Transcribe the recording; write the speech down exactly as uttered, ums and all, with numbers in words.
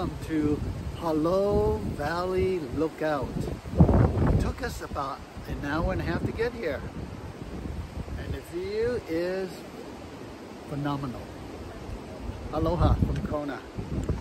welcome to Hilo Valley Lookout. It took us about an hour and a half to get here. And the view is phenomenal. Aloha from Kona.